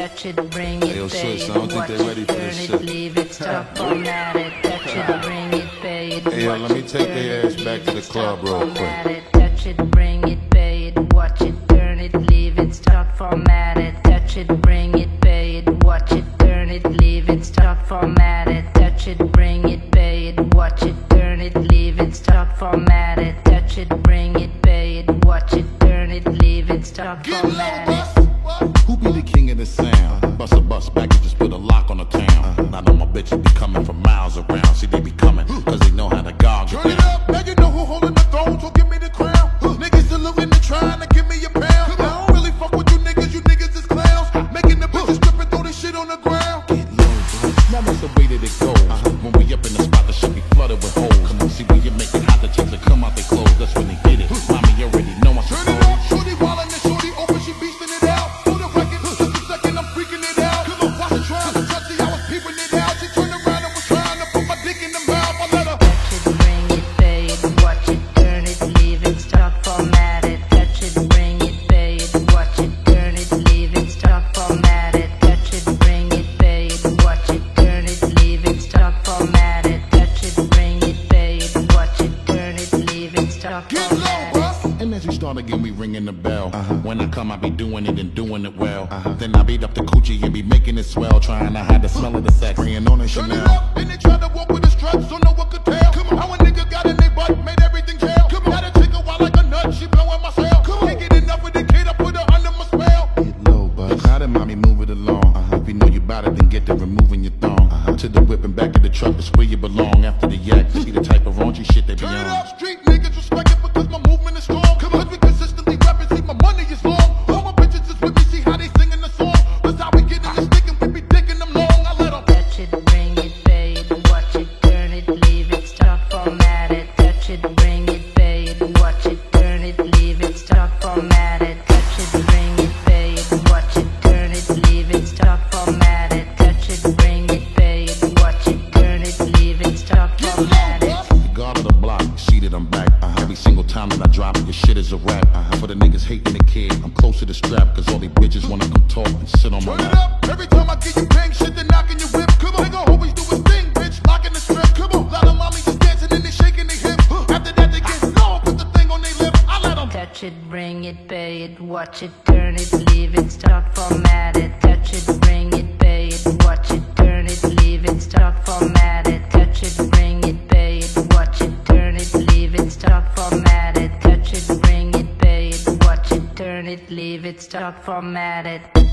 touch it, bring it, pay it, watch it, turn it, leave it, stop, format it, touch it, bring it, pay it, hey, yo, let me take their ass back to the club real quick. Touch it, bring it, pay it, watch it, turn it, leave it, stop, format it, touch it, bring it, pay it, watch it, turn it, leave it, stop, format it, touch it, bring it, pay it, watch it, turn it, leave it, stop, format it, touch it, bring it, pay it, watch it, turn it, leave it, stop, format it. Who be the king of the sound? Bust a bus back and just put a lock on the town. Now all my bitches be coming from miles around. See, they be coming, cause they know how to gog it down. Turn it up, now you know who holding the throne, so give me the crown. Niggas saluting and trying to give me a pound. I don't really fuck with you niggas is clowns. Making the bitches strip and throw this shit on the ground. Get low, bro. Now that's the way that it goes. When we up in the spot, the shit be flooded with holes. Come on, see, when you make it hot, the chicks that come out they clothes. That's when they get it. Mommy, you already know I'm so. Turn it up, shorty wildin' and shorty open, she beastin' it out. Hold the record, just a second, I'm freaking it out. Come on, watch it, trying to touch it, I was peeping it out. She turned around and was trying to put my dick in the mouth. I let her touch it, bring it, pay it, watch it, turn it, leave it, stop, format it. Touch it, bring it, pay it, watch it, turn it, leave it, stop, format it. Touch it, bring it, pay it, watch it, turn it, leave it, stop, format it. Touch it, bring it, pay it, watch it, turn it, leave it, stop, format it. and as we start again, we ringing the bell. When I come, I be doing it and doing it well. Then I beat up the coochie and be making it swell, trying to hide the smell of the sex, bringing on a Chanel. Turn it up, and they try to walk with the struts, so no one could tell. Come on, how a nigga got in their butt, made everything jail. Come on, got a chick a while like a nut, she blowing my cell. Come on, can't get enough of the kid, I put her under my spell. Get low, bud. How did mommy move it along? If you know you bout it, then get to removing your thong. To the whip and back of the truck, that's where you belong. After the yak, see the type of raunchy shit they be on. Turn it up, street niggas respect it because my movement is strong. Come on, we consistently rapping, see my money is long. All my bitches is with me, see how they singing the song. That's how we get in this stick and we be digging them long. I let them touch it, bring it, pay it, watch it, turn it, leave it, stop, format it. Touch it, bring it, pay it, watch it, turn it, leave it, stop, format it. Touch it, bring it, pay it, watch it, turn it, leave it, stop, format it. Touch it, bring it, pay it, watch it, turn it, leave it, stop, format it. the guard of the block, see that I'm back. Every single time that I drop it, your shit is a rap. For the niggas hating the kid, I'm close to the strap, cause all these bitches wanna come talk and sit on my lap. Turn it up, every time I get you bang shit, then knocking your whip. Come on, nigga always do his thing, bitch, locking the strip. Come on, lot of mommies just dancing and they shaking their hips. After that they get low, put the thing on their lip. I let them touch it, bring it, pay it, watch it, turn it, leave it, stop, format it. Touch it, bring it, pay it, watch it, turn it, leave it, stop, format it. Touch it, bring it, pay it, watch it, turn it, leave it, stop, format it. Touch it, bring it, pay it, watch it, turn it, leave it, stop, format it.